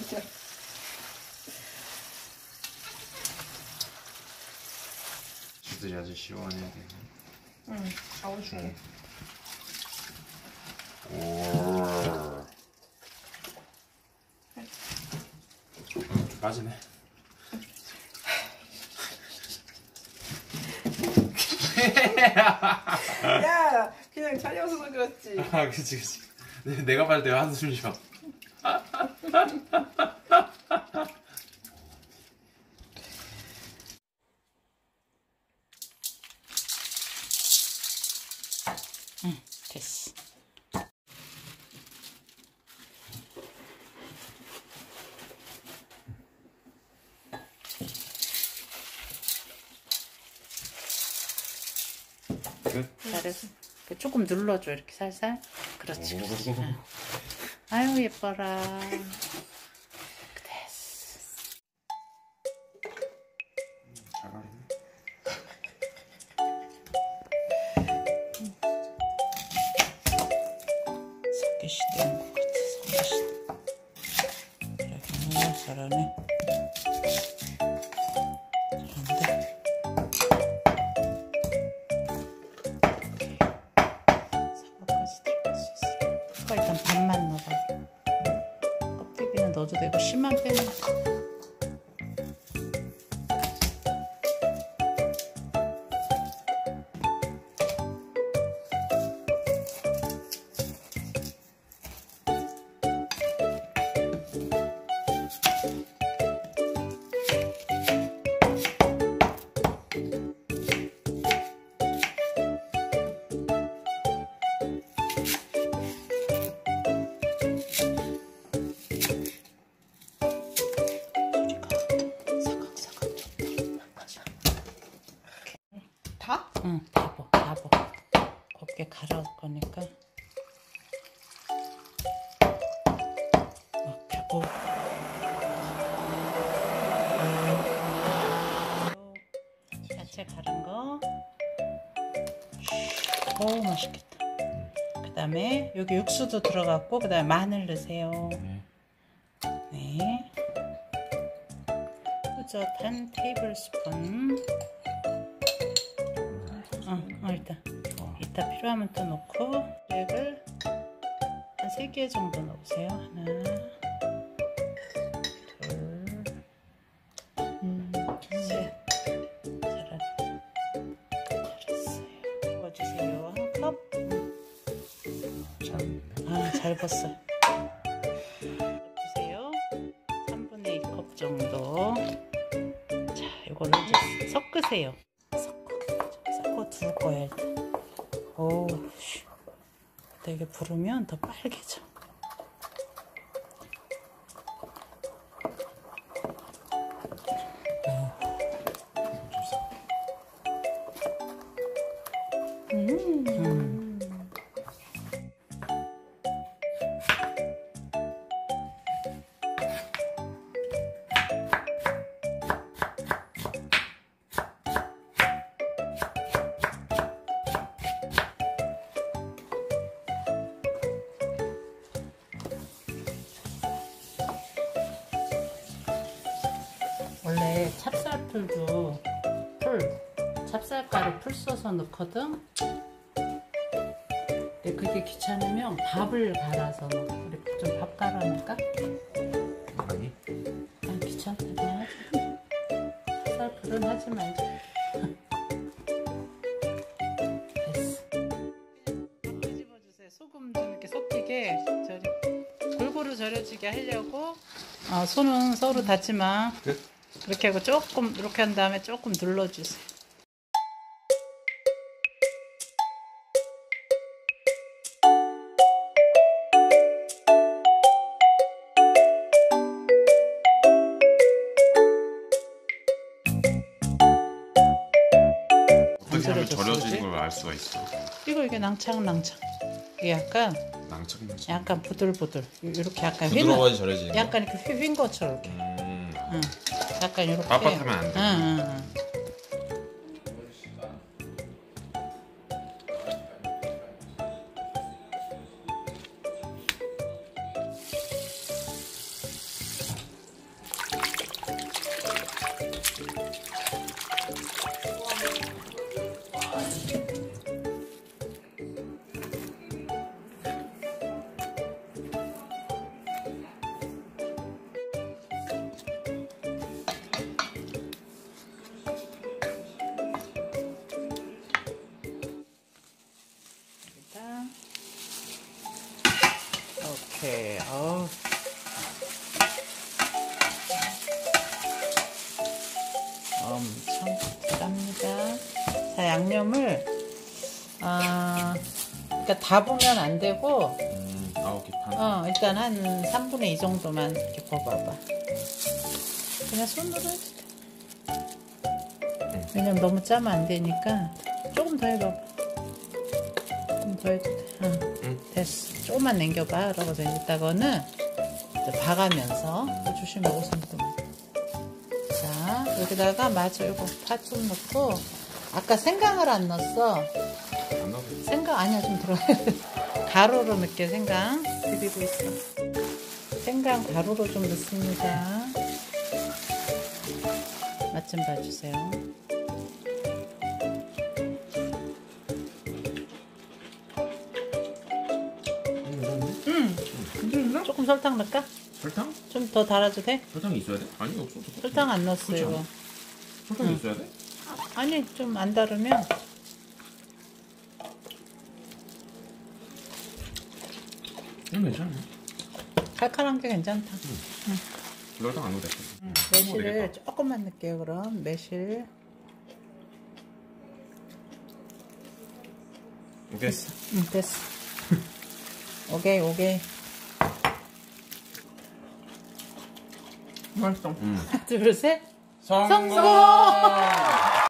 진짜. 주들이 아주 시원해. 응, 잡아줄게. 오. 좀 빠지네. 야, 그냥 차려서 그렇지. 아, 그치. 내가 봤을 때 한숨 쉬어. 응, 됐어. 끝. 잘해서 조금 눌러줘, 이렇게 살살. 그렇지, 그렇지. 응. 아유, 예뻐라. 됐어. 잘 가리네. 석기시 되는 것 같아, 석기시. 그래, 잘하네. 잘한데. 사과까지 들어갈 수 있어. 사과 일단 반만 넣어봐. 껍데기는 넣어도 되고, 씨만 빼면 돼. 다? 응, 다 버, 다 버. 곱게 갈아올 거니까. 펴고. 야채 갈은 거. 오, 맛있겠다. 그 다음에 여기 육수도 들어갔고, 그 다음에 마늘 넣으세요. 네. 후젓 한 테이블스푼. 일단 이따 필요하면 또 넣고, 렉을 한 3개 정도 넣으세요. 하나, 둘, 셋. 잘했어요. 부어주세요. 한 컵. 잘 벗어요. 주세요. 3분의 2컵 정도. 자, 이거를 이제 섞으세요. 섞어 둘 거야, 일단. 오, 되게 부르면 더 빨개져. 원래 찹쌀풀도 찹쌀가루 풀 써서 넣거든. 근데 그게 귀찮으면 밥을 갈아서 넣어. 우리 좀 밥 갈아 넣을까? 아니? 난 귀찮다. 그냥 하지. 찹쌀풀은 하지 말자. 됐어. 뒤집어주세요. 소금 좀 이렇게 섞이게 골고루 절여지게 하려고. 손은 서로 닿지 마. 끝. 그렇게 하고 조금 이렇게 한 다음에 조금 눌러주세요. 어떻게 하면 절여지는 걸 알 수가 있어? 이게 낭창낭창. 이게 약간 부들부들. 이렇게 약간 부드러워야 절여지는 거? 약간 이렇게 휜 것처럼 이렇게. 응. 약간 이렇게. 빳빳하면 안 돼. 응. 양념을 그러니까 다 부으면 안 되고 오케이. 반. 일단 한 3분의 2 정도만 이렇게 버봐봐. 그냥 손으로 해도 돼. 왜냐면 너무 짜면 안 되니까 조금 더 해봐. 좀 더 해도 돼. 됐어. 조금만 남겨봐. 그러고서 이따가는 봐가면서 조심하고 손도. 자, 여기다가 마저 이거 파 좀 넣고. 아까 생강을 안 넣었어. 안 넣어도 생강 아니야, 좀 들어야 돼. 가루로 넣게. 생강 비비고 있어. 생강 가루로 좀 넣습니다. 맛 좀 봐주세요. 조금 설탕 넣을까? 설탕? 좀 더 달아도 돼? 설탕이 있어야 돼? 아니 없어. 설탕 안 넣었어 그렇지 이거. 않아? 설탕이 있어야 돼? 아니 좀 안 다르면 괜찮네. 칼칼한 게 괜찮다. 설탕 안 넣어도 돼. 매실을 조금만 넣을게요. 그럼 매실. 오케이. 됐어. 됐어. 오케이. 맛있어. 하나 둘 셋. 성공!